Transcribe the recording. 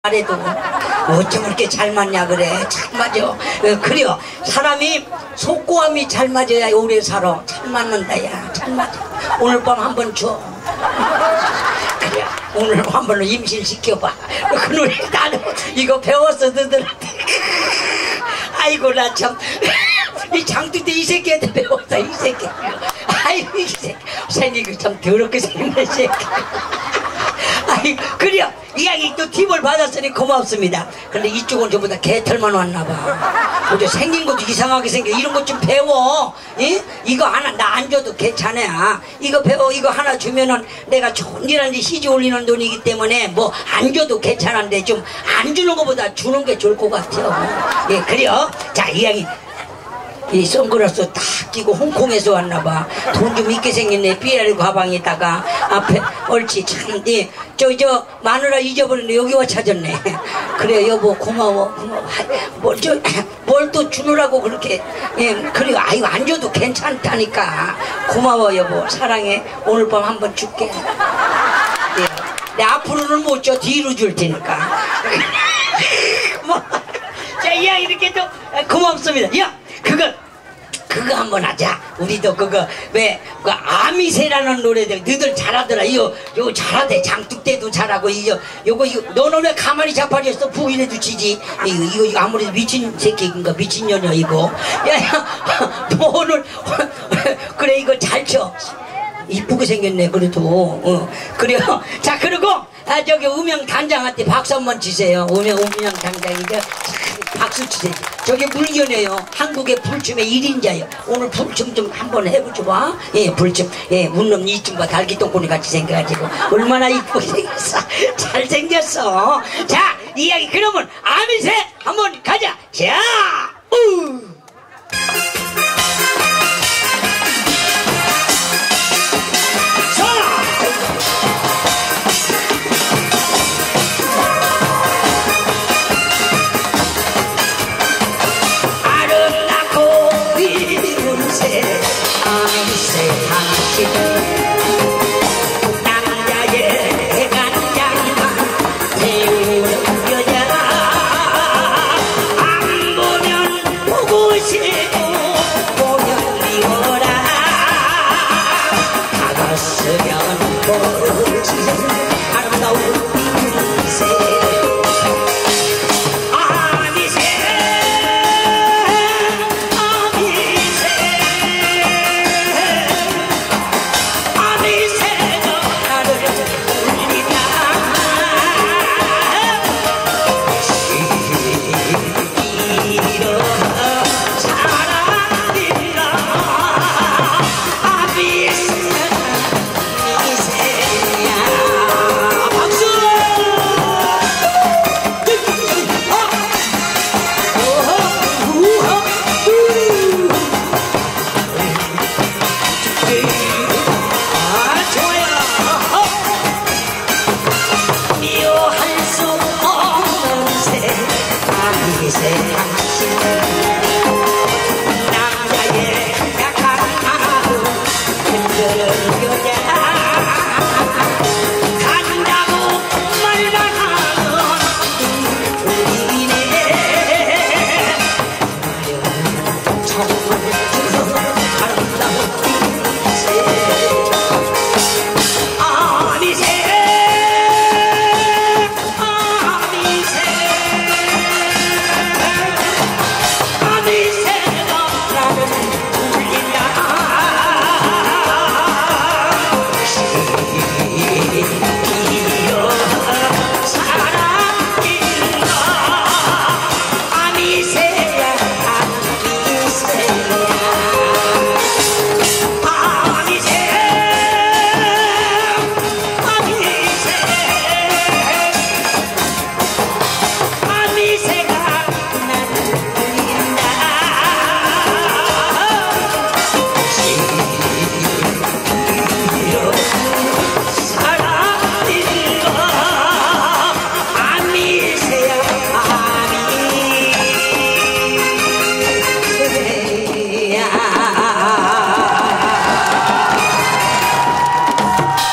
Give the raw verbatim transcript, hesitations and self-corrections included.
말해도 어쩜 이렇게 잘 맞냐 그래. 잘 맞아. 어, 그래요. 사람이 속고함이 잘 맞아야 오래 살아. 잘 맞는다 야. 잘 맞아. 오늘 밤 한번 줘. 그래. 오늘 한번 임신 시켜봐. 그 노래 나는 이거 배웠어 너들한테. 아이고 나 참. 이 장두대 이 새끼한테 배웠다 이 새끼. 아이고 이 새끼. 생기고 참 더럽게 생겼네 이 새끼. 아이 그래요. 이야기 또 팁을 받았으니 고맙습니다. 근데 이쪽은 전부 다 개털만 왔나봐. 근데 생긴 것도 이상하게 생겨. 이런 것 좀 배워. 예? 이거 하나 나 안 줘도 괜찮아. 이거 배워. 이거 하나 주면은 내가 존이라는 시지 올리는 돈이기 때문에 뭐 안 줘도 괜찮은데 좀 안 주는 것보다 주는 게 좋을 것 같아요. 예 그래요. 자 이야기. 이 선글라스 딱 끼고 홍콩에서 왔나봐. 돈 좀 있게 생겼네. 삐아리 가방에다가 앞에 옳지 참. 예. 저 저 마누라 잊어버렸는데 여기 와 찾았네. 그래 여보 고마워 고마워. 뭘 또 주느라고 그렇게. 예 그래 아이고 안 줘도 괜찮다니까. 고마워 여보 사랑해. 오늘 밤 한번 줄게. 예. 내 앞으로는 못 줘. 뒤로 줄 테니까. 뭐. 자 이야기 이렇게 또 고맙습니다. 야 그거 그거 한번 하자. 우리도 그거 왜 그 아미새라는 노래들 너희들 잘하더라. 이거 요거 잘하대. 장뚝대도 잘하고 이거 요거 이거 너는 왜 가만히 자빠졌어. 부인해도 치지. 이거 이거, 이거 아무래도 미친 새끼인가 미친년이야 이거. 야야 너 오늘 그래 이거 잘 쳐. 이쁘게 생겼네 그래도. 어 그래요. 자 그리고 아 저기 음영 단장한테 박수 한번 주세요. 음영 음영 단장이죠. 박수 치세요. 저게 물견이에요. 한국의 불춤의 일인자예요. 오늘 불춤 좀 한번 해보죠 봐. 예 불춤. 예 웃는 이쯤과 달기똥꼬리 같이 생겨가지고 얼마나 이쁘게 생겼어. 잘생겼어. 자 이야기 그러면 아미새 한번 가자. 자 우.